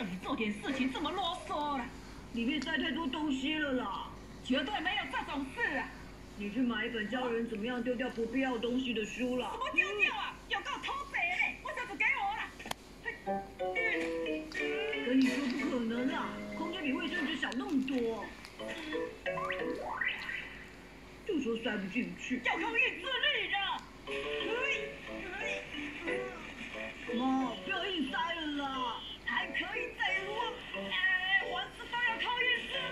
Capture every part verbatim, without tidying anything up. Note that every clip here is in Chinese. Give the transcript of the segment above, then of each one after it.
你做点事情这么啰嗦了？ 里面塞太多东西了啦， 绝对没有这种事啊！ 你去买一本教人怎么样丢掉不必要东西的书啦。 什么丢掉啊？有够偷贼嘞！我这就给我了。 跟你说不可能啦，空间比卫生纸小那么多。就说塞不进去， 要靠意志力的。 妈，不要硬塞了啦， 还可以再撸，哎，凡事都要靠意志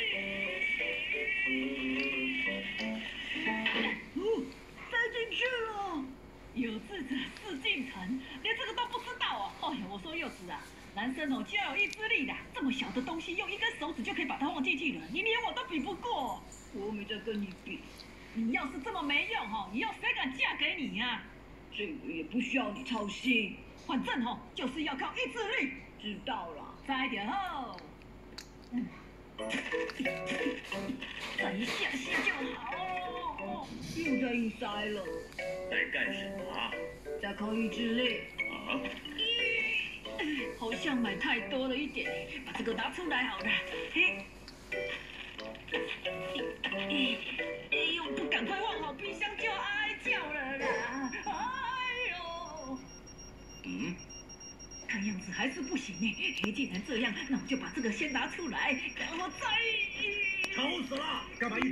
力。 哦，塞进去了。 有志者事竟成，连这个都不知道哦。哎呀，我说柚子啊，男生哦就要有意志力的，这么小的东西用一根手指就可以把它放进去了，你连我都比不过。 我又没在跟你比。 你要是这么没用哦，以后谁敢嫁给你呀、啊？ 这个也不需要你操心， 反正哦就是要靠意志力。 知道了。 再一点后，嗯，再一下些就好哦。 又在硬塞了。 在干什么啊？ 在靠意志力。 啊？ 好像买太多了一点，把这个拿出来好了。嘿。哎呦，不赶快放好冰箱就哀叫了啦！哎呦， 嗯， 看样子还是不行哎。既然这样，那我就把这个先拿出来，然后再…… 吵死了！干嘛一？